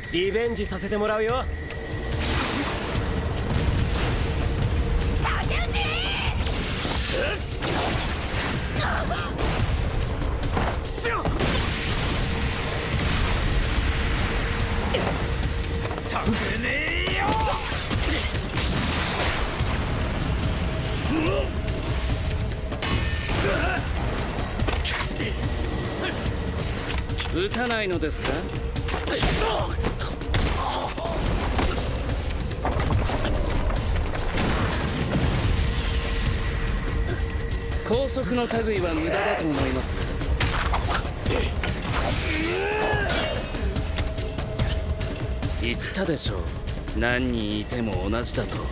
リベンジさせてもらうよ。 竹内触れねえよ。 撃たないのですか？高速の類は無駄だと思います。言ったでしょう、何人いても同じだと。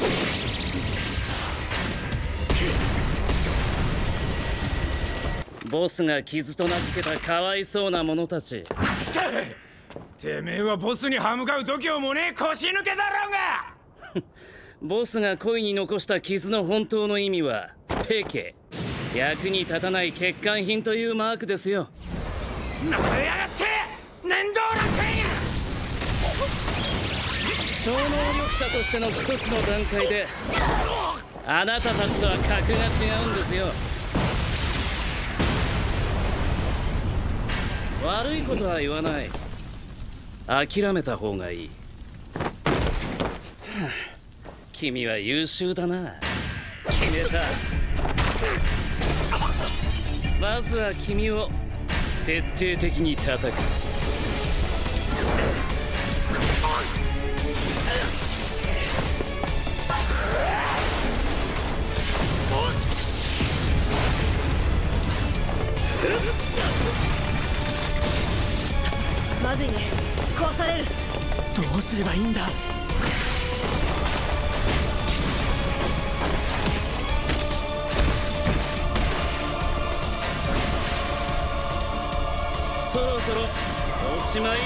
ボスが傷と名付けたかわいそうな者たち。 てめえはボスに歯向かう度胸もねえ腰抜けだろうが。 ボスが恋に残した傷の本当の意味はペケ、役に立たない欠陥品というマークですよ。 なめやがって面倒な点や。 超能力者としての基礎値の段階であなたたちとは格が違うんですよ。悪いことは言わない。諦めた方がいい。君は優秀だな。決めた。まずは君を徹底的に叩く。 まずいね。壊される。 どうすればいいんだ。 そろそろおしまい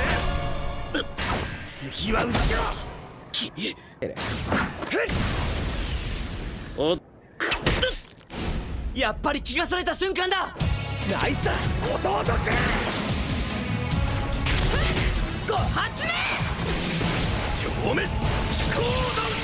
ですね。 次は後ろ。君おやっぱり気がそれた瞬間だ。ナイスだ弟くん。 5発目。 消滅飛行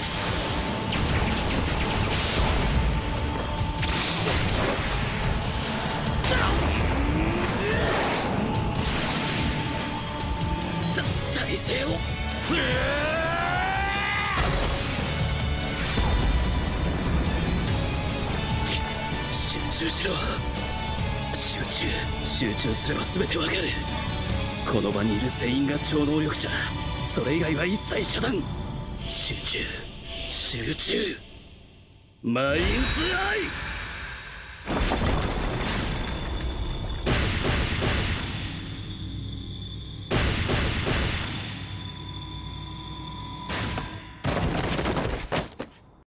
体勢を集中しろ。集中すれば全てわかる。この場にいる全員が超能力者。それ以外は一切遮断。集中マインズアイ。